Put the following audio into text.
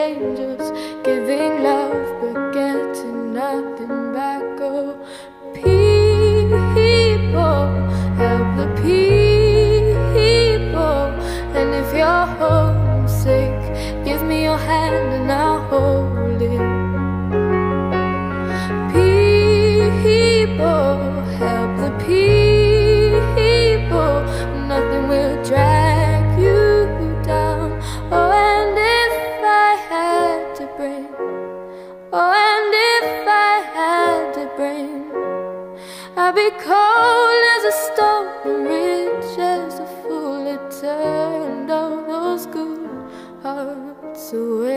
strangers, giving love but getting nothing back. Oh, people, help the people. And if you're homesick, give me your hand and I'll hold it. People, help the people. Nothing will drag you down. Oh, and if I had to bring, oh, and if I had to bring, I'd be cold as a stone and rich as a fool. It turned all those good hearts away.